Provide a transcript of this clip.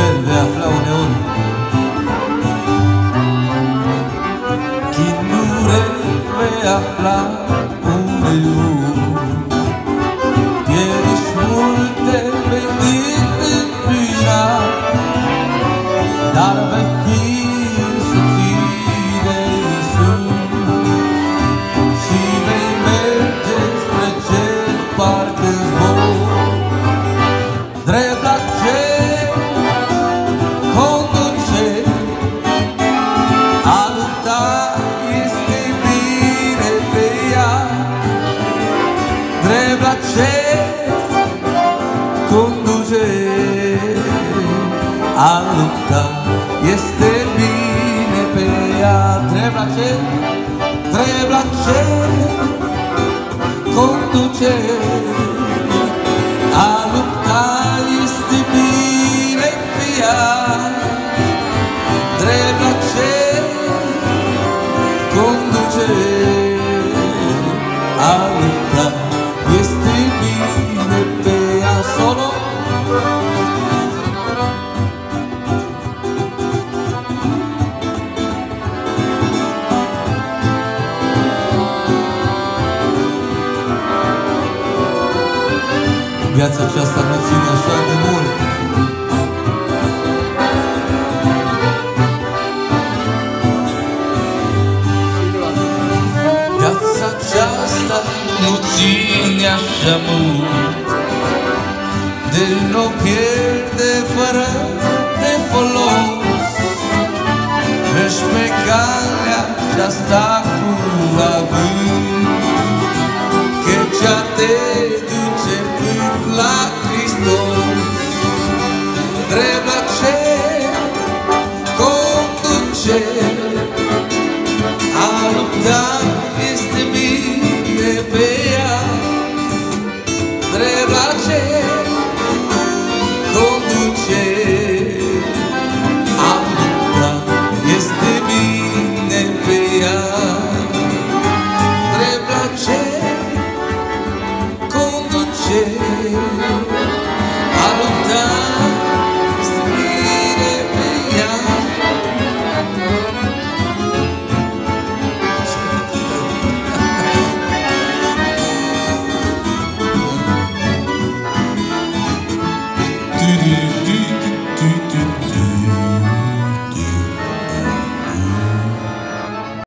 vei afla uneori chinuri vei afla uneori pieriși multe vei întâmpina dar vei fi suțit de Iisus și vei merge spre cer parcă zbor drept la cer conduce a lupta este bine pe ea drept la cer conduce a lupta este bine pe ea drept la cer conduce a lupta este bine pe ea drept la cer conduce a lupta este bine pe ea solo viața aceasta nu ține așa de mult viața aceasta nu ține așa mult de nu pierde fără de folos ești pe calea aceasta cu avânt că cea te duce până la Hristos